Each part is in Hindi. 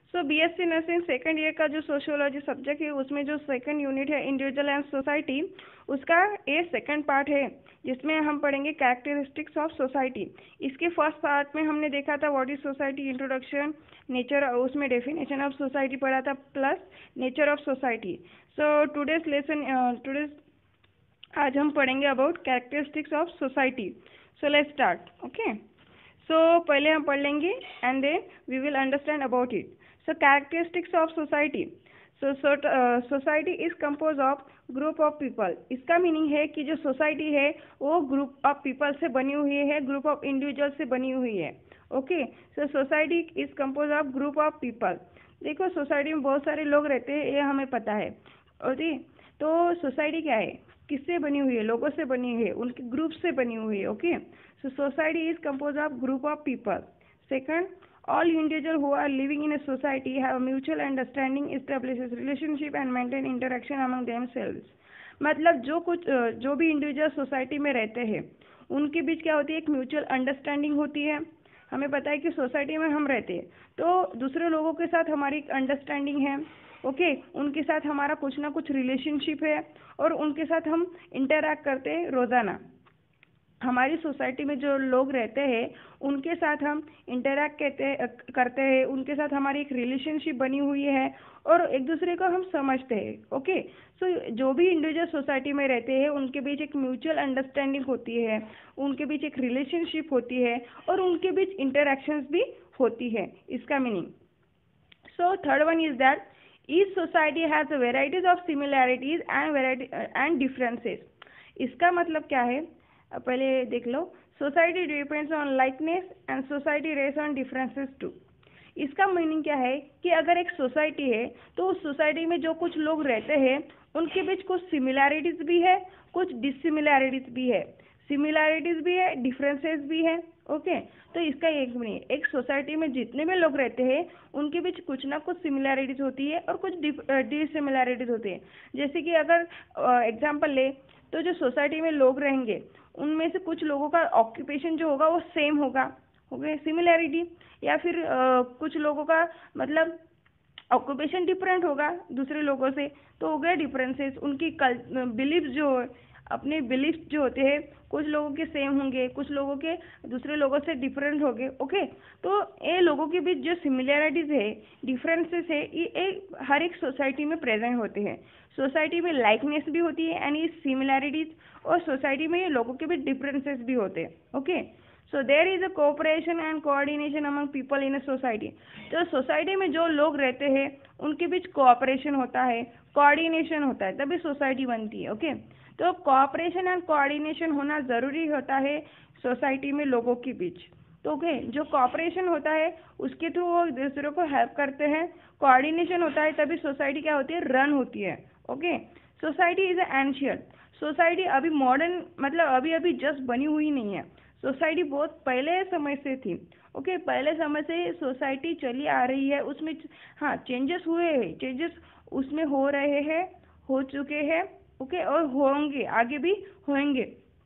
सो बीएससी नर्सिंग सेकंड ईयर का जो सोशियोलॉजी सब्जेक्ट है उसमें जो सेकंड यूनिट है इंडिविजुअल एंड सोसाइटी, उसका ये सेकंड पार्ट है जिसमें हम पढ़ेंगे कैरेक्टरिस्टिक्स ऑफ सोसाइटी। इसके फर्स्ट पार्ट में हमने देखा था what is society, introduction, nature, उसमें डेफिनेशन ऑफ सोसाइटी पढ़ा था plus nature of society. So today's lesson today's आज हम पढ़ेंगे about characteristics of society. So let's start. Okay, so पहले हम पढ़ लेंगे and then we will understand about it. So characteristics of society. So society is compose of group of people. इसका मीनिंग है कि जो सोसाइटी है वो ग्रुप ऑफ पीपल से बनी हुई है, ग्रुप ऑफ इंडिविजुअल से बनी हुई है। Okay, so society is compose of group of people. देखो सोसाइटी में बहुत सारे लोग रहते हैं, ये हमें पता है। ओके, तो सोसाइटी क्या है, किससे बनी हुई है, लोगों से बनी हुई है, उनके ग्रुप से बनी हुई है। Okay, so society is compose of group of people. Second, all individuals who are living in a society have a mutual understanding, establishes relationship and maintain interaction among themselves। मतलब जो भी इंडिविजुअल सोसाइटी में रहते हैं उनके बीच क्या होती है, एक म्यूचुअल अंडरस्टैंडिंग होती है। हमें पता है कि सोसाइटी में हम रहते हैं तो दूसरे लोगों के साथ हमारी एक अंडरस्टैंडिंग है। ओके, उनके साथ हमारा कुछ ना कुछ रिलेशनशिप है और उनके साथ हम इंटरैक्ट करते हैं रोज़ाना। हमारी सोसाइटी में जो लोग रहते हैं उनके साथ हम इंटरैक्ट करते हैं, उनके साथ हमारी एक रिलेशनशिप बनी हुई है और एक दूसरे को हम समझते हैं। ओके, सो जो भी इंडिविजुअल सोसाइटी में रहते हैं उनके बीच एक म्यूचुअल अंडरस्टैंडिंग होती है, उनके बीच एक रिलेशनशिप होती है और उनके बीच इंटरैक्शंस भी होती है। इसका meaning. So third one is that each society has varieties of similarities and differences. इसका मतलब क्या है, पहले देख लो। Society depends on likeness and society rests on differences too. इसका मीनिंग क्या है कि अगर एक सोसाइटी है तो उस सोसाइटी में जो कुछ लोग रहते हैं उनके बीच कुछ सिमिलैरिटीज भी है, कुछ डिससिमिलैरिटीज भी है, सिमिलैरिटीज भी है, डिफरेंसेस भी है। ओके, तो इसका एक मीनिंग, एक सोसाइटी में जितने भी लोग रहते हैं उनके बीच कुछ ना कुछ सिमिलैरिटीज होती है और कुछ डिससिमिलैरिटीज होती है। जैसे कि अगर एग्जांपल ले तो जो सोसाइटी में लोग रहेंगे उनमें से कुछ लोगों का ऑक्यूपेशन जो होगा वो सेम होगा, हो गए सिमिलैरिटी। या फिर कुछ लोगों का मतलब ऑक्यूपेशन डिफरेंट होगा दूसरे लोगों से, तो हो गया डिफरेंसेस। उनकी बिलीफ जो अपने बिलीफ जो होते हैं कुछ लोगों के सेम होंगे, कुछ लोगों के दूसरे लोगों से डिफरेंट होंगे। ओके, तो ये लोगों के बीच जो सिमिलैरिटीज है, डिफरेंसेस है, ये हर एक सोसाइटी में प्रेजेंट होते हैं। सोसाइटी में लाइकनेस भी होती है एंड ये सिमिलैरिटीज, और सोसाइटी में ये लोगों के बीच डिफरेंसेस भी होते हैं। Okay, so there is a cooperation and coordination among people in a society. तो सोसाइटी में जो लोग रहते हैं उनके बीच कोऑपरेशन होता है, कोऑर्डिनेशन होता है, तभी सोसाइटी बनती है। ओके, तो कोऑपरेशन एंड कोऑर्डिनेशन होना ज़रूरी होता है सोसाइटी में लोगों के बीच। तो ओके, जो कोऑपरेशन होता है उसके थ्रू वो दूसरों को हेल्प करते हैं, कोऑर्डिनेशन होता है तभी सोसाइटी क्या होती है, रन होती है। Okay, society is ancient. Society अभी मॉडर्न मतलब अभी अभी जस्ट बनी हुई नहीं है, सोसाइटी बहुत पहले समय से थी। ओके, पहले समय से सोसाइटी चली आ रही है, उसमें हाँ चेंजेस हुए हैं, चेंजेस उसमें हो रहे हैं, हो चुके हैं। ओके, और होंगे, आगे भी होंगे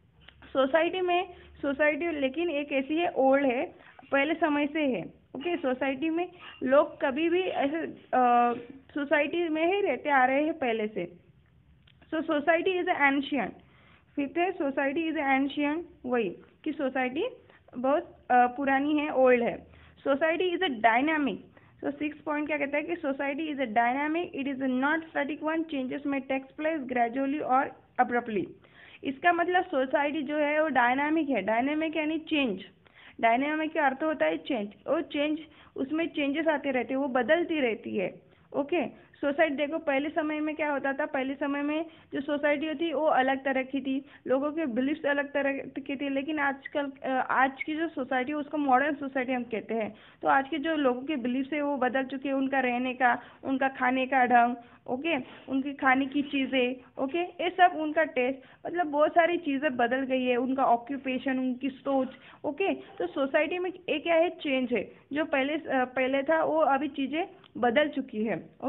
सोसाइटी लेकिन एक ऐसी है, ओल्ड है, पहले समय से है। ओके, सोसाइटी में लोग कभी भी ऐसे सोसाइटी में ही रहते आ रहे हैं पहले से। So society is ancient. Fifth है सोसाइटी इज एंशियंट, वही कि सोसाइटी बहुत पुरानी है, ओल्ड है। Society is a dynamic. So six point क्या कहता है कि society is a dynamic, it is not static one, changes में टेक्स प्लेस ग्रेजुअली और अब्रप्टली। इसका मतलब सोसाइटी जो है वो डायनामिक है। डायनामिक यानी चेंज, डायनामिक का अर्थ होता है चेंज, और चेंज उसमें चेंजेस आते रहते हैं, वो बदलती रहती है। ओके, सोसाइटी देखो पहले समय में क्या होता था, पहले समय में जो सोसाइटी थी वो अलग तरह की थी, लोगों के बिलीफ्स अलग तरह की थी। लेकिन आजकल आज की जो सोसाइटी है उसको मॉडर्न सोसाइटी हम कहते हैं। तो आज के जो लोगों के बिलीफ्स है वो बदल चुके हैं, उनका रहने का, उनका खाने का ढंग, ओके, उनकी खाने की चीज़ें, ओके, ये सब उनका टेस्ट, मतलब बहुत सारी चीज़ें बदल गई है, उनका ऑक्यूपेशन, उनकी सोच। ओके, तो सोसाइटी में एक क्या है, चेंज है, जो पहले था वो अभी चीज़ें बदल चुकी है। Okay,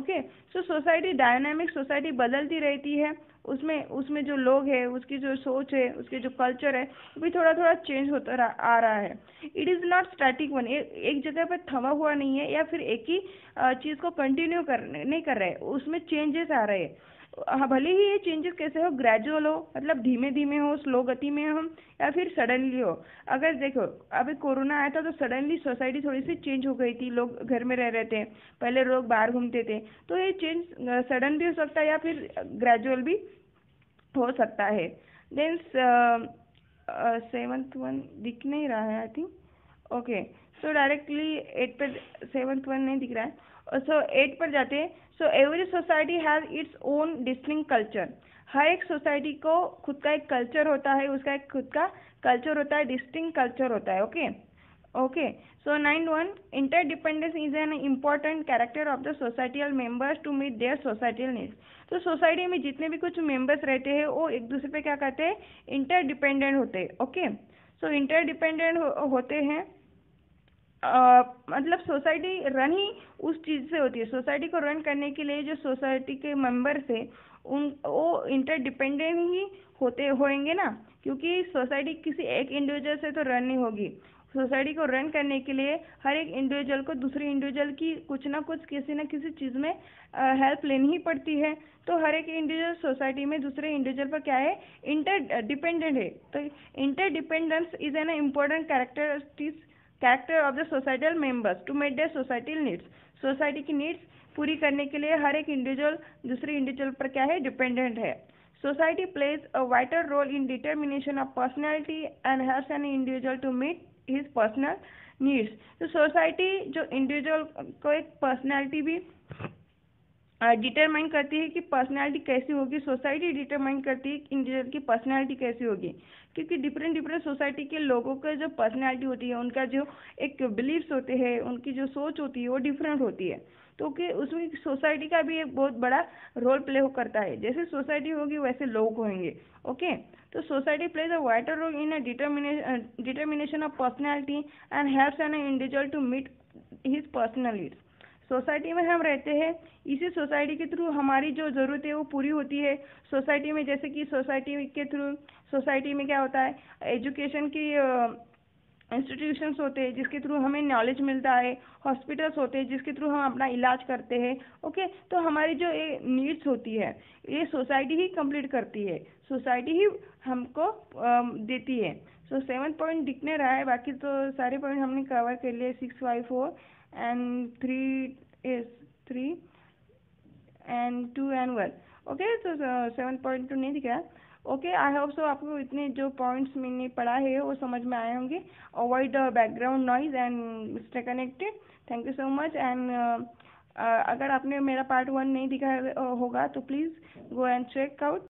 so society dynamic, society बदलती रहती है, उसमें उसमें जो लोग हैं, उसकी जो सोच है, उसके जो कल्चर है, वो भी थोड़ा थोड़ा चेंज होता आ रहा है। It is not static one, एक जगह पर थमा हुआ नहीं है या फिर एक ही चीज़ को कंटिन्यू नहीं कर रहे, उसमें चेंजेस आ रहे हैं। हाँ, भले ही ये चेंजेस कैसे हो, ग्रेजुअल हो, मतलब धीमे धीमे हो, स्लो गति में हो, या फिर सडनली हो। अगर देखो, अभी कोरोना आया था तो सडनली सोसाइटी थोड़ी सी चेंज हो गई थी, लोग घर में रह रहे थे, पहले लोग बाहर घूमते थे, तो ये चेंज सडन भी हो सकता है या फिर ग्रेजुअल भी हो सकता है। देन सेवंथ वन दिख नहीं रहा है I think. Okay, so directly eight पर, सेवंथ वन नहीं दिख रहा है, सो एट पर जाते हैं। So every society has its own distinct culture. हर एक सोसाइटी को खुद का एक कल्चर होता है, उसका एक खुद का कल्चर होता है, डिस्टिंक्ट कल्चर होता है। Okay okay, so 9.1, interdependence is an important character of the societal members to meet their societal needs। तो सोसाइटी में जितने भी कुछ मेंबर्स रहते हैं वो एक दूसरे पे क्या करते हैं, इंटरडिपेंडेंट होते हैं। ओके, सो इंटरडिपेंडेंट होते हैं, मतलब सोसाइटी रन ही उस चीज़ से होती है। सोसाइटी को रन करने के लिए जो सोसाइटी के मेंबर्स है उन वो इंटरडिपेंडेंट ही होते होंगे ना, क्योंकि सोसाइटी किसी एक इंडिविजुअल से तो रन नहीं होगी। सोसाइटी को रन करने के लिए हर एक इंडिविजुअल को दूसरे इंडिविजुअल की कुछ ना कुछ, किसी न किसी चीज़ में हेल्प लेनी ही पड़ती है। तो हर एक इंडिविजुअल सोसाइटी में दूसरे इंडिविजुअल पर क्या है, इंटर डिपेंडेंट है। तो interdependence is an important character of the societal members to meet their societal needs. Society की नीड्स पूरी करने के लिए हर एक इंडिविजुअल दूसरे इंडिविजुअल पर क्या है, डिपेंडेंट है। Society plays a vital role in determination of personality and helps an individual to meet his personal needs. तो सोसाइटी जो इंडिविजुअल को एक पर्सनैलिटी भी डिटरमाइन करती है कि पर्सनैलिटी कैसी होगी। सोसाइटी डिटरमाइन करती है कि इंडिविजुअल की पर्सनैलिटी कैसी होगी, क्योंकि डिफरेंट डिफरेंट सोसाइटी के लोगों का जो पर्सनैलिटी होती है, उनका जो एक बिलीव्स होते हैं, उनकी जो सोच होती है वो डिफरेंट होती है। तो कि उसमें सोसाइटी का भी एक बहुत बड़ा रोल प्ले करता है। जैसे सोसाइटी होगी वैसे लोग होंगे। ओके, तो society plays a vital role in a determination of personality and helps an individual to meet his personal needs. Society में हम रहते हैं, इसी सोसाइटी के थ्रू हमारी जो ज़रूरत है वो पूरी होती है। सोसाइटी में जैसे कि सोसाइटी के थ्रू, सोसाइटी में क्या होता है, एजुकेशन की इंस्टीट्यूशंस होते हैं जिसके थ्रू हमें नॉलेज मिलता है, हॉस्पिटल्स होते हैं जिसके थ्रू हम अपना इलाज करते हैं। ओके, तो हमारी जो ये नीड्स होती है ये सोसाइटी ही कंप्लीट करती है, सोसाइटी ही हमको देती है। सो 7 पॉइंट दिखने रहा है, बाकी तो सारे पॉइंट हमने कवर कर लिए। 6, 5, 4 and 3 is 3 and 2 and 1। Okay, तो 7.2 नहीं दिख रहा। ओके, आई होप सो आपको इतने जो पॉइंट्स मैंने पढ़ा है वो समझ में आए होंगे। Avoid the background noise and stay connected. Thank you so much. And अगर आपने मेरा पार्ट 1 नहीं दिखा होगा तो please go and check out.